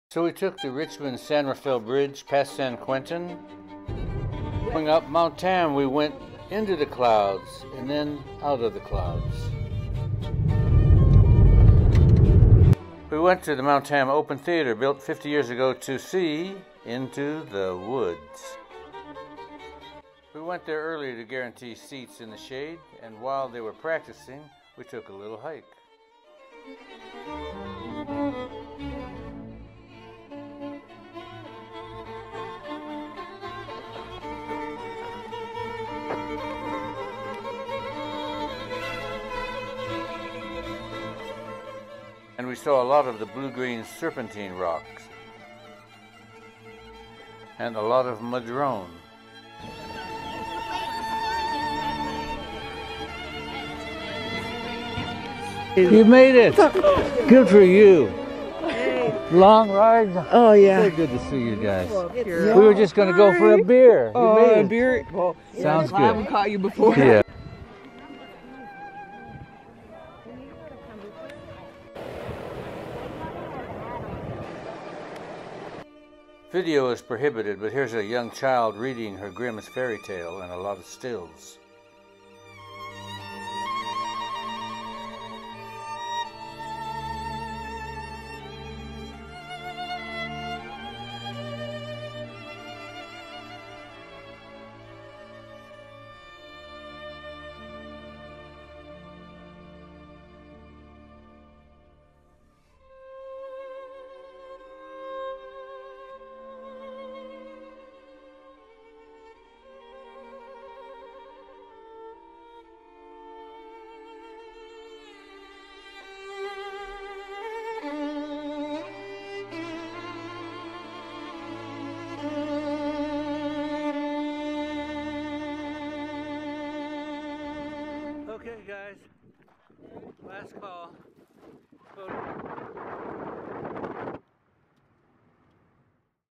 So we took the Richmond-San Rafael Bridge past San Quentin. Going up Mount Tam, we went into the clouds and then out of the clouds. We went to the Mount Tam Open Theater, built 50 years ago, to see Into the Woods. We went there early to guarantee seats in the shade, and while they were practicing, we took a little hike. And we saw a lot of the blue-green serpentine rocks and a lot of madrone. You made it! Good for you! Long ride? Oh, yeah. So good to see you guys. We were just going to go for a beer. Oh, a beer? Well, sounds good. I haven't caught you before. Yeah. Video is prohibited, but here's a young child reading her Grimm's fairy tale and a lot of stills. Okay guys, last call.